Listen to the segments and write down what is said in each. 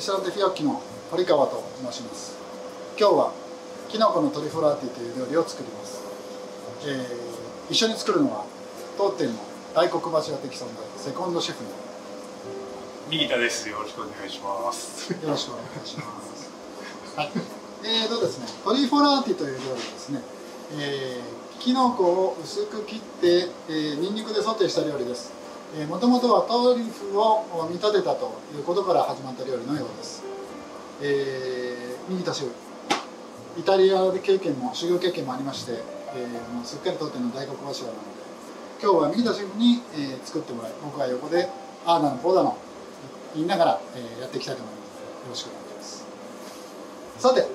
ストランテフィオッキの堀川と申します。今日はキノコのトリュフラーティという料理を作ります。一緒に作るのは当店の大黒柱的存在セコンドシェフの右田です。よろしくお願いします。よろしくお願いします。はい。ですね、トリュフラーティという料理ですね。キノコを薄く切って、ニンニクでソテーした料理です。もともとはトリュフを見立てたということから始まった料理のようです。右田シェフ、イタリアで修行経験もありまして、もうすっかり当店の大黒柱なので、今日は右田シェフに、作ってもらい、僕は横でああだのこうだの言いながら、やっていきたいと思いますので、よろしくお願いします。さて、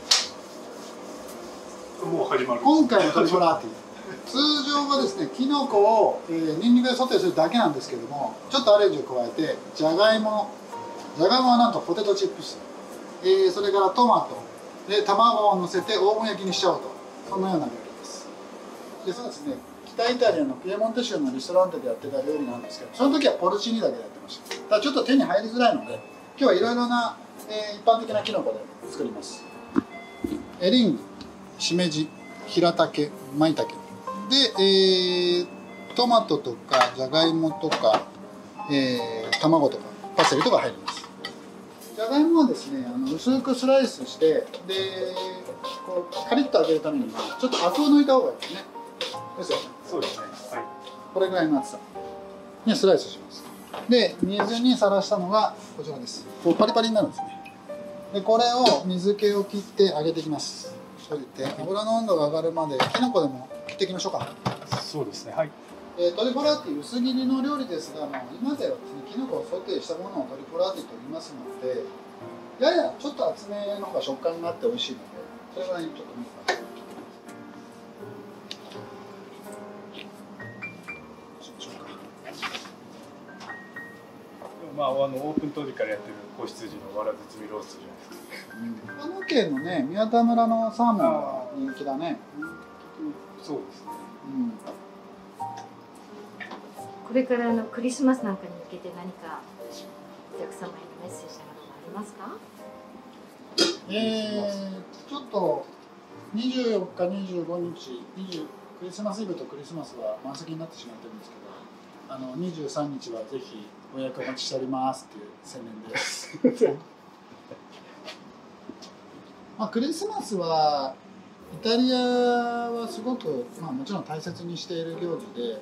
もう始まる。 今回のトリュフラーティ、通常はですね、キノコを、ニンニクでソテーするだけなんですけれども、ちょっとアレンジを加えて、じゃがいもはなんとポテトチップス、それからトマトで卵を乗せてオーブン焼きにしちゃおうと、そんなような料理です。で、そうですね、北イタリアのピエモンテ州のリストランテでやってた料理なんですけど、その時はポルチーニだけでやってました。ただちょっと手に入りづらいので、今日はいろいろな、一般的なキノコで作ります。エリンギ、しめじ、ヒラタケ、マイタケで、トマトとかじゃがいもとか、卵とかパセリとか入ります。じゃがいもはですね、薄くスライスして、でこうカリッと揚げるためにはちょっとアクを抜いた方がいいですね。ですよね。 そうですね。はい。 これぐらいの厚さにスライスします。で、水にさらしたのがこちらです。こうパリパリになるんですね。で、これを水気を切って揚げていきます。そして油の温度が上がるまでキノコでも切っていきましょうか。 そうですね。はい。 トリュフラーティ薄切りの料理ですが、今ではですね、キノコをソテーしたものをトリュフラーティと言いますので、ややちょっと厚めの方が食感があって美味しいので、それぐらいにちょっと見てください。 まあオープン当時からやってる子羊のわら包みロースじゃないですか。 長野県のね、宮田村のサーモンが人気だね。 そうですね。 これからクリスマスなんかに向けて何かお客様へのメッセージなどもありますか？ ちょっと24日、25日、クリスマスイブとクリスマスは満席になってしまってるんですけど、23日はぜひご予約お待ちしておりますっていう宣伝です。クリスマスはイタリアはすごく、もちろん大切にしている行事で、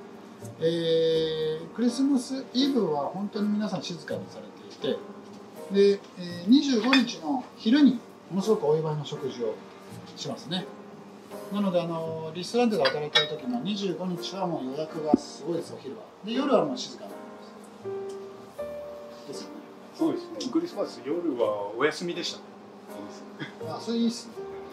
クリスマスイブは本当に皆さん静かにされていて、で、25日の昼にものすごくお祝いの食事をしますね。なのでリストランテで働いている時の25日はもう予約がすごいです。お昼はで、夜はもう静かになりますですよね。 そうですね。クリスマス夜はお休みでした。 それいいっすね。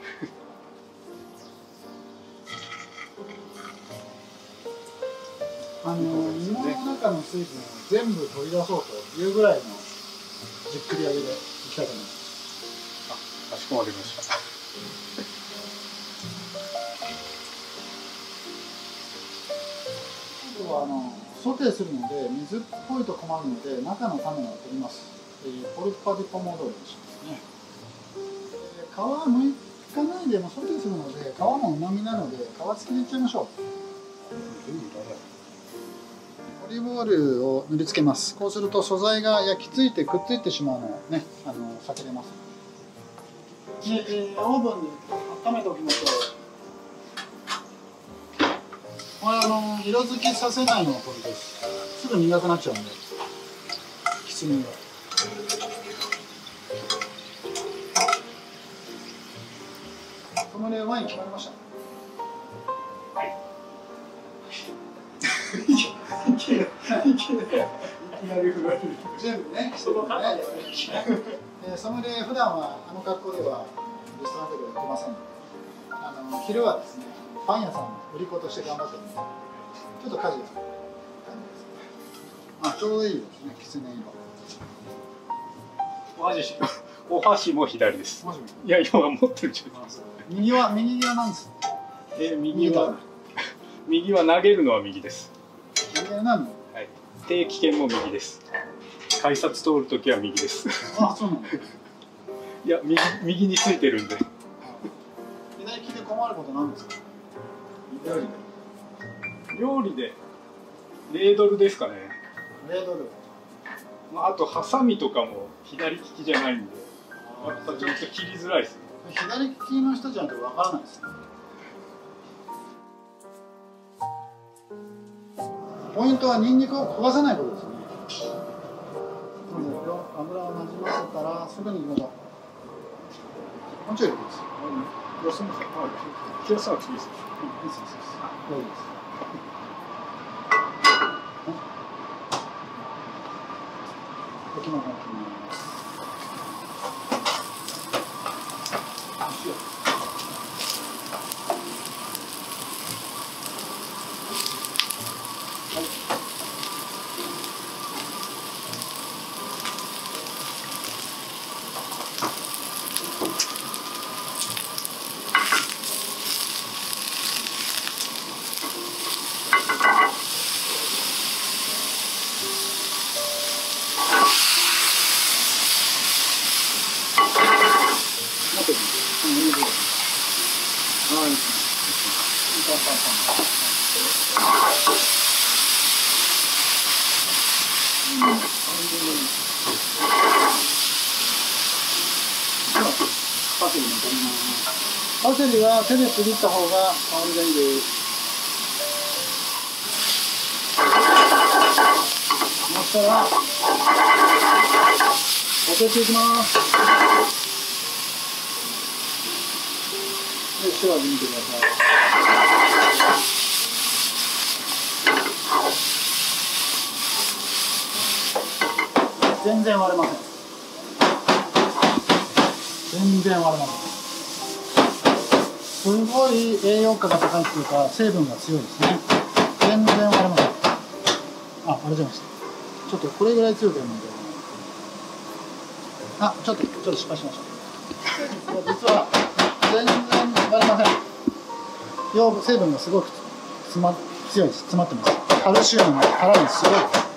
芋の中の水分を全部取り出そうというぐらいのじっくり揚げでいきたいと思います。 かしこまりました。 今度はソテーするので水っぽいと困るので中の種を取ります。ポルパディポモドールにしますね。皮は剥かないでもソテーするので皮もうまみなので皮付きでいっちゃいましょう。オリーブオイルを塗りつけます。こうすると素材が焼き付いてくっついてしまうのをね、避けれます。で、オーブンに温めておきましょう。これ色づきさせないのがポイントです。すぐ苦くなっちゃうんで、きつねが。ソムリエワイン決まりました。全部ね、ソムリエ普段は格好ではレストランではやってません。昼はですね、パン屋さんの売り子として頑張ってるんで、ちょっとカジュアルな感じです。ちょうどいいですね、きつね色。お箸も左です。いや、今持ってるじゃないですか。 右は何ですか？ 右は投げるのは右です。 投げるのは右。 はい。定期券も右です。 改札通るときは右です。 あ、そうなんだ。 いや、右についてるんで。 左利きで困ることなんですか？ 料理でレードルですかね。 レードル。 あとハサミとかも左利きじゃないんで、やっぱちょっと切りづらいですね。 左利きの人じゃなくてわからないですね。ポイントはニンニクを焦がさないことですね。油をなじませたらすぐにもうちょい入れてください。 どうしますか？気をつけていいですか？ いいです。大丈夫です。きのこを切ります。パセリは手でちぎった方が香りがいいです。そしたらおけていきます。で、塩味見てください。全然割れません。全然割れません。すごい栄養価が高いっていうか、成分が強いですね。全然割れません。あ、割れちゃいました。ちょっとこれぐらい強くやるので。あ、ちょっと失敗しました。実は全然割れません。成分がすごく強いです。詰まってます。カルシウムの殻にすごい。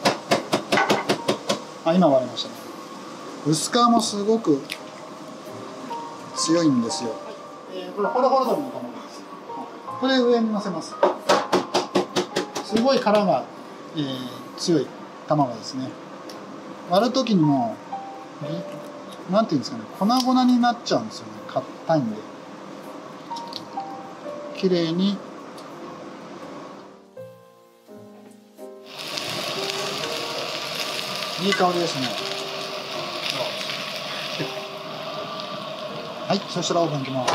あ、今割れましたね。薄皮もすごく強いんですよ。これホロホロ鶏の卵です。これ上に乗せます。すごい殻が、強い卵ですね。割る時にもなんていうんですかね、粉々になっちゃうんですよね。硬いんで。綺麗にいい香りですね。はい、そしたらオーブンいきます。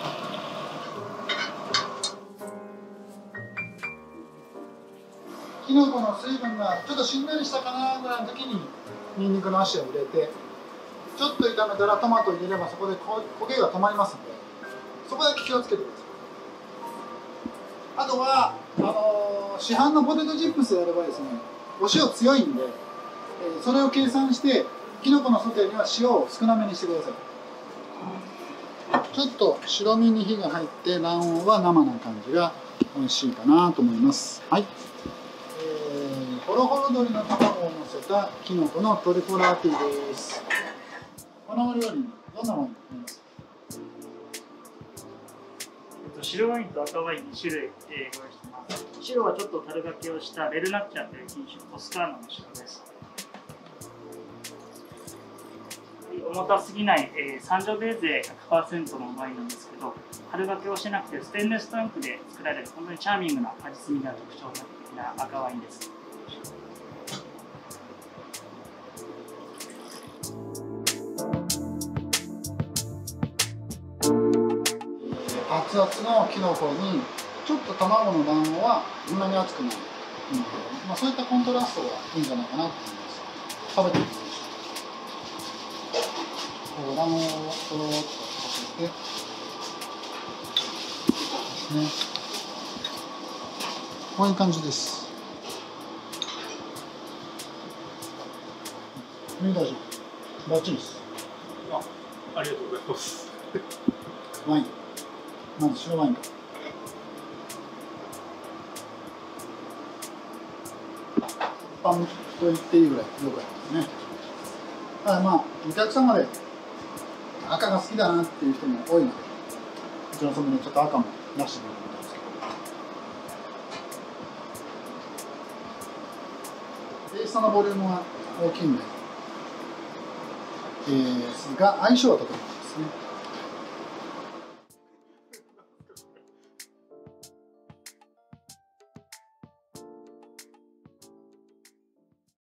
きのこの水分がちょっとしんなりしたかなぐらいの時にニンニクの足を入れて、ちょっと炒めたらトマトを入れればそこで焦げが止まりますので、そこだけ気をつけてください。あとは市販のポテトチップスであればですね、お塩強いんで、それを計算してきのこのソテーには塩を少なめにしてください。ちょっと白身に火が入って卵黄は生な感じが美味しいかなと思います。はい、ホロホロ鶏の卵をのせたきのこのトリュフラーティーです。このお料理にどんなワインになりますか？ 白ワインと赤ワイン2種類、ご用意しています。白はちょっと樽掛けをしたベルナッチャという品種、トスカーナの白です。重たすぎない、サンジョベーゼ 100% のワインなんですけど、樽掛けをしなくてステンレスタンクで作られる本当にチャーミングな味つみが特徴的な赤ワインです。 熱々のきのこにちょっと卵の卵黄はそんなに熱くない、そういったコントラストがいいんじゃないかなと思います。食べてみましょう。卵黄をとろっとかけてですね。こういう感じです。大丈夫。バッチリです。 ありがとうございます。 ワイン。まず白ワインから。パンと言っていいぐらいよくありますね。 ただまあお客様で赤が好きだなっていう人も多いので、うちのソムリエちょっと赤も出してみようと思ったんですけど、テイストのボリュームは大きいんですが相性はとてもいいですね。